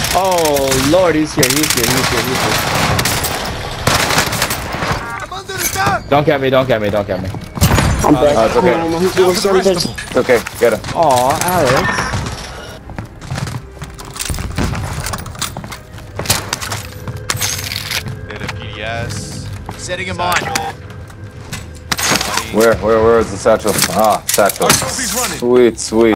Oh Lord, he's here. Don't get me. I'm back. It's okay. It's okay. Get him. Aw, Alex. Hit a PDS. Setting him on. Where is the satchel? Ah, satchel. Sweet.